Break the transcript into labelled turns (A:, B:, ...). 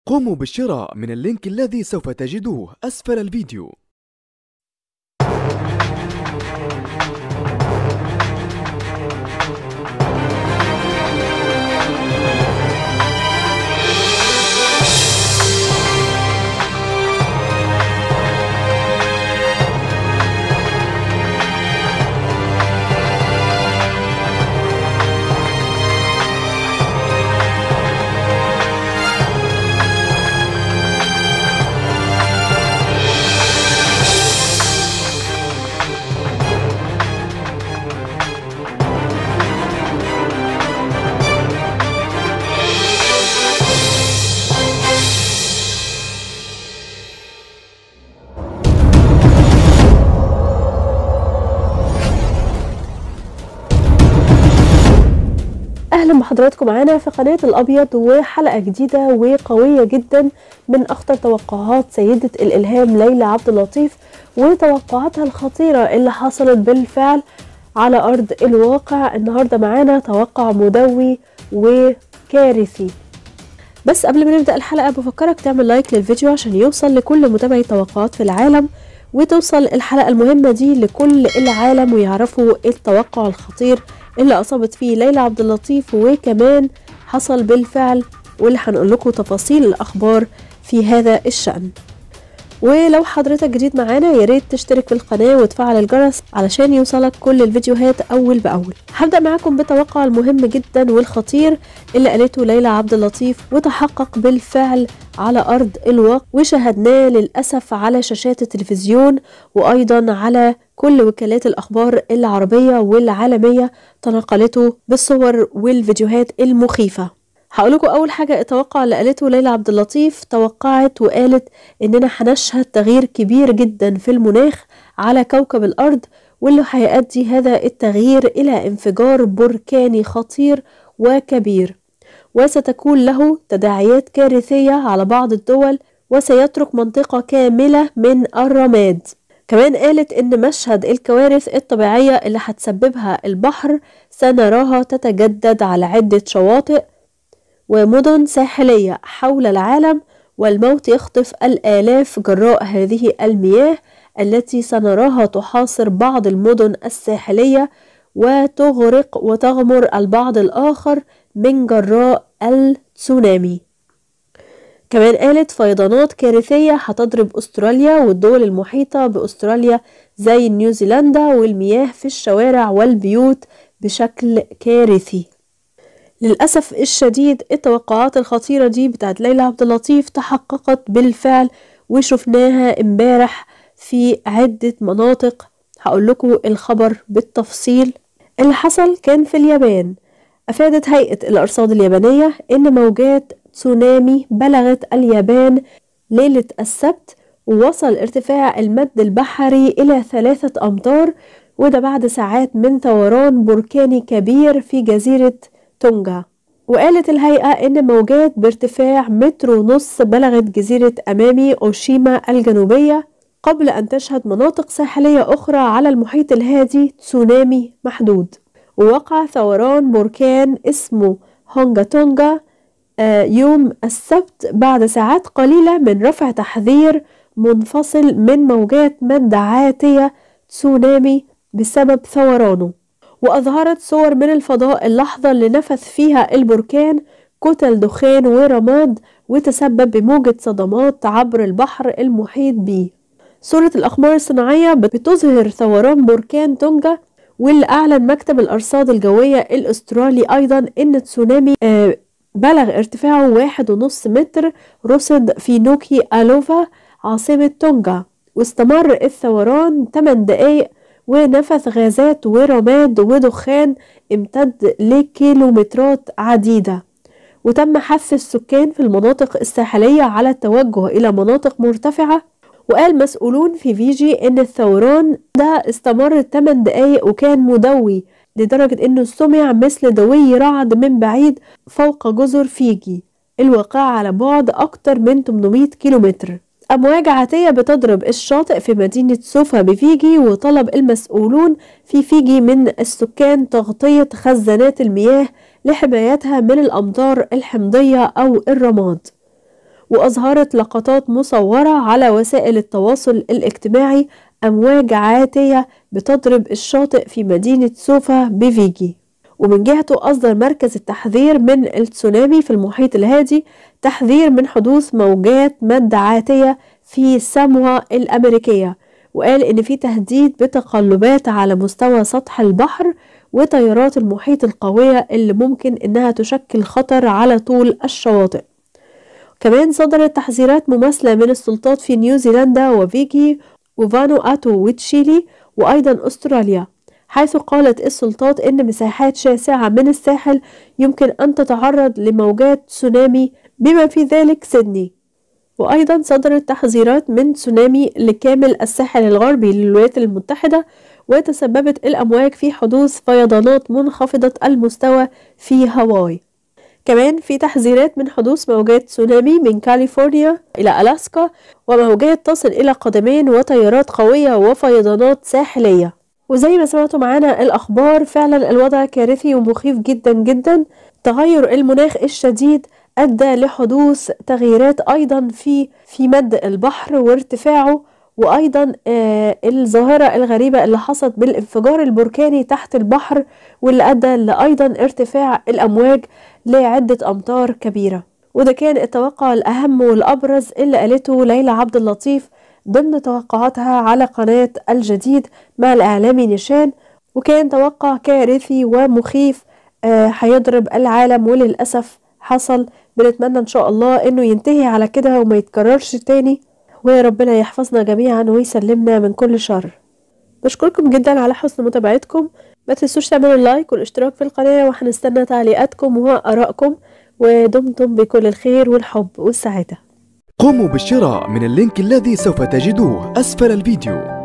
A: قوموا بالشراء من اللينك الذي سوف تجدوه أسفل الفيديو.
B: اهلا بحضراتكم معانا في قناة الابيض وحلقة جديدة وقوية جدا من اخطر توقعات سيدة الالهام ليلى عبد اللطيف وتوقعاتها الخطيرة اللي حصلت بالفعل على ارض الواقع. النهاردة معانا توقع مدوي وكارثي. بس قبل ما نبدأ الحلقة بفكرك تعمل لايك للفيديو عشان يوصل لكل متابعي توقعات في العالم، وتوصل الحلقة المهمة دي لكل العالم ويعرفوا التوقع الخطير اللي أصابت فيه ليلى عبد اللطيف وكمان حصل بالفعل، واللي هنقول لكم تفاصيل الأخبار في هذا الشأن. ولو حضرتك جديد معانا ياريت تشترك في القناة وتفعل الجرس علشان يوصلك كل الفيديوهات أول بأول. هبدأ معاكم بالتوقع المهم جدا والخطير اللي قالته ليلى عبد اللطيف وتحقق بالفعل على أرض الواقع، وشاهدناه للأسف على شاشات التلفزيون وأيضا على كل وكالات الأخبار العربية والعالمية تنقلته بالصور والفيديوهات المخيفة. هقولكم أول حاجة التوقع اللي قالته ليلى عبد اللطيف. توقعت وقالت إننا هنشهد تغيير كبير جدا في المناخ على كوكب الأرض، واللي هيؤدي هذا التغيير إلى انفجار بركاني خطير وكبير، وستكون له تداعيات كارثية على بعض الدول وسيترك منطقة كاملة من الرماد. كمان قالت إن مشهد الكوارث الطبيعية اللي هتسببها البحر سنراها تتجدد على عدة شواطئ ومدن ساحلية حول العالم، والموت يخطف الآلاف جراء هذه المياه التي سنراها تحاصر بعض المدن الساحلية وتغرق وتغمر البعض الآخر من جراء التسونامي. كمان قالت فيضانات كارثية هتضرب أستراليا والدول المحيطة بأستراليا زي نيوزيلندا، والمياه في الشوارع والبيوت بشكل كارثي. للأسف الشديد التوقعات الخطيرة دي بتاعت ليلى عبد اللطيف تحققت بالفعل وشفناها امبارح في عدة مناطق. هقول لكم الخبر بالتفصيل. اللي حصل كان في اليابان. أفادت هيئة الأرصاد اليابانية إن موجات تسونامي بلغت اليابان ليلة السبت، ووصل ارتفاع المد البحري إلى 3 أمتار، وده بعد ساعات من ثوران بركاني كبير في جزيرة تونجا. وقالت الهيئة إن موجات بارتفاع 1.5 متر بلغت جزيرة أمامي أوشيما الجنوبية، قبل أن تشهد مناطق ساحلية أخرى على المحيط الهادي تسونامي محدود. ووقع ثوران بركان اسمه هونجا تونجا يوم السبت بعد ساعات قليلة من رفع تحذير منفصل من موجات مد عاتية تسونامي بسبب ثورانه. وأظهرت صور من الفضاء اللحظة اللي نفث فيها البركان كتل دخان ورماد وتسبب بموجة صدمات عبر البحر المحيط به. صورة الأقمار الصناعية بتظهر ثوران بركان تونجا، واللي أعلن مكتب الأرصاد الجوية الأسترالي أيضا إن تسونامي بلغ ارتفاعه 1.5 متر رصد في نوكي ألوفا عاصمة تونجا، واستمر الثوران 8 دقايق ونفث غازات ورماد ودخان امتد لكيلومترات عديدة. وتم حث السكان في المناطق الساحلية على التوجه إلى مناطق مرتفعة. وقال مسؤولون في فيجي إن الثوران ده استمر 8 دقايق وكان مدوي لدرجة إنه سمع مثل دوي رعد من بعيد فوق جزر فيجي الواقعة على بعد أكتر من 800 كيلومتر. أمواج عاتية بتضرب الشاطئ في مدينة سوفا بفيجي، وطلب المسؤولون في فيجي من السكان تغطية خزانات المياه لحمايتها من الأمطار الحمضية أو الرماد. وأظهرت لقطات مصورة على وسائل التواصل الاجتماعي أمواج عاتية بتضرب الشاطئ في مدينة سوفا بفيجي. ومن جهته أصدر مركز التحذير من التسونامي في المحيط الهادي تحذير من حدوث موجات مد عاتية في ساموا الأمريكية، وقال إن في تهديد بتقلبات على مستوى سطح البحر وتيارات المحيط القوية اللي ممكن إنها تشكل خطر على طول الشواطئ. كمان صدرت تحذيرات مماثلة من السلطات في نيوزيلندا وفيجي وفانواتو وتشيلي وأيضا أستراليا، حيث قالت السلطات إن مساحات شاسعة من الساحل يمكن أن تتعرض لموجات تسونامي بما في ذلك سيدني. وأيضا صدرت تحذيرات من تسونامي لكامل الساحل الغربي للولايات المتحدة، وتسببت الأمواج في حدوث فيضانات منخفضة المستوى في هاواي. كمان في تحذيرات من حدوث موجات تسونامي من كاليفورنيا إلى ألاسكا، وموجات تصل إلى قدمين وتيارات قوية وفيضانات ساحلية. وزي ما سمعتوا معانا الأخبار، فعلا الوضع كارثي ومخيف جدا جدا. تغير المناخ الشديد أدى لحدوث تغييرات أيضا في مد البحر وارتفاعه، وأيضا الظاهرة الغريبة اللي حصلت بالانفجار البركاني تحت البحر، واللي أدى لأيضا ارتفاع الأمواج لعدة أمتار كبيرة. وده كان التوقع الأهم والأبرز اللي قالته ليلى عبد اللطيف ضمن توقعاتها على قناة الجديد مع الإعلامي نيشان، وكان توقع كارثي ومخيف هيضرب العالم، وللأسف حصل. بنتمنى إن شاء الله إنه ينتهي على كده وما يتكررش تاني، وربنا يحفظنا جميعا ويسلمنا من كل شر. بشكركم جدا على حسن متابعتكم، ما تنسوش تعملوا اللايك والاشتراك في القناة، وهنستنى تعليقاتكم وآرائكم، ودمتم بكل الخير والحب والسعادة.
A: قوموا بالشراء من اللينك الذي سوف تجدوه أسفل الفيديو.